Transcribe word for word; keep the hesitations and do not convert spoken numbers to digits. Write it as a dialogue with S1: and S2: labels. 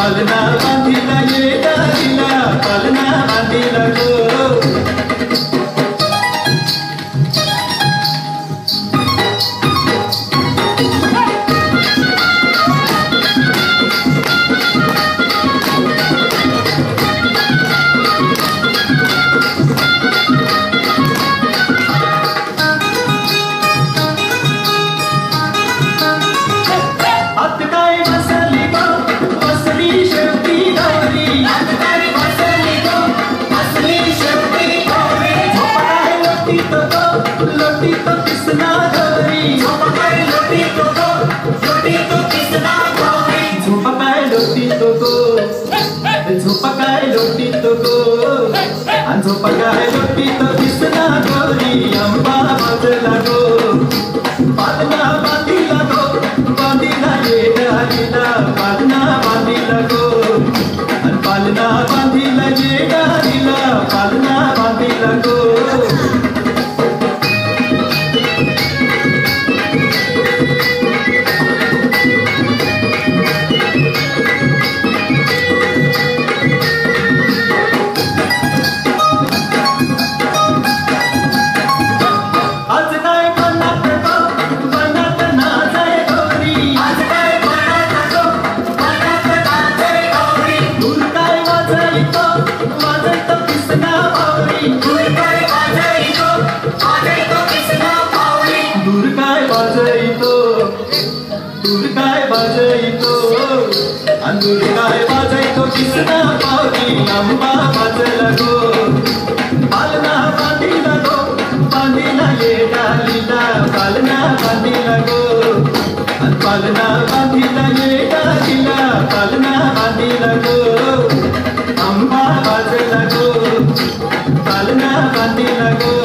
S1: पालना बांधिला ये डालीला पालना बांधिला गो झोपकाय लोटी तो गो आणि झोपकाय लोटी तो दिसना गोरी अंबा बाजला गो पालना बांधिला गो बांधिला ये डालीला पालना बांधिला गो आणि पालना बांधिला ये डालीला पालना बांधिला गो काय वाजयतो किसना पावली अंबा बाजला गो पालना बांधिला गो बांधिला ये डालीला पालना बांधिला गो पालना बांधिला ये डालीला पालना बांधिला गो अंबा बाजला गो पालना बांधिला गो